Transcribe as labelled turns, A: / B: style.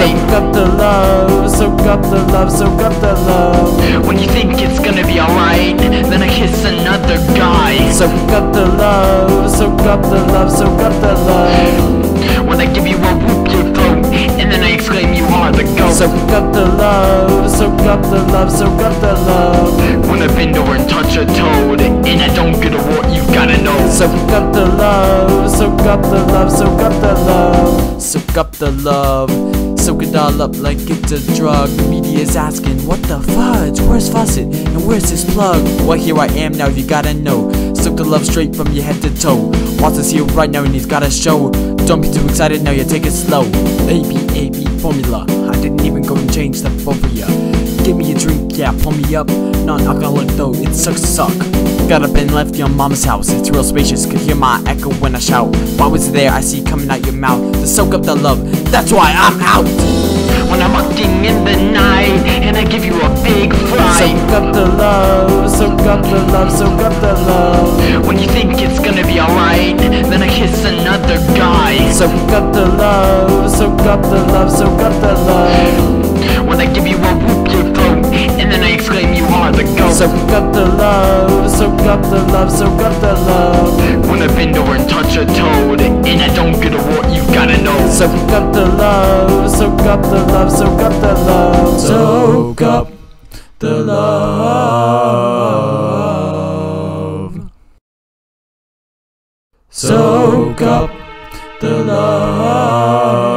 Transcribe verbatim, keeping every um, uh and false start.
A: Soak up the love, soak up the love, soak up the love.
B: When you think it's gonna be alright, then I kiss another guy.
A: Soak up the love, soak up the love, soak up the love.
B: When I give you a whoop your throat, and then I exclaim you are the goat.
A: Soak up the love, soak up the love, soak up the love.
B: When I bend over and touch a toad, and I don't get a what you gotta know.
A: Soak up the love, soak up the love, soak up the love. Soak up the love, soak it all up like it's a drug. The media's asking, what the fudge? Where's Faucet? And where's this plug? Well, here I am now, you gotta know. Soak the love straight from your head to toe. Watson's here right now and he's got a show. Don't be too excited now, you take it slow. A B A B formula, I didn't even go and change the formula. Give me a drink, yeah, pull me up. Non-alcoholic though, it sucks to suck. Got up and left your mama's house. It's real spacious, could hear my echo when I shout. Why was it there? I see coming out your mouth to soak up the love. That's why I'm out.
B: When I'm walking in the night, and I give you a big fright.
A: Soak up the love, soak up the love, soak up the love.
B: When you think it's gonna be alright, then I kiss another guy.
A: Soak up the love, soak up the love, soak up the love.
B: When I give you a whoop your throat, and then I exclaim you are the goat.
A: Soak up the love, soak up the love, soak up the love.
B: When I bend over and touch a toad, and I don't get a what you gotta know.
A: Soak up the love, soak up the love, soak up the love. Soak up the love. Soak up the love.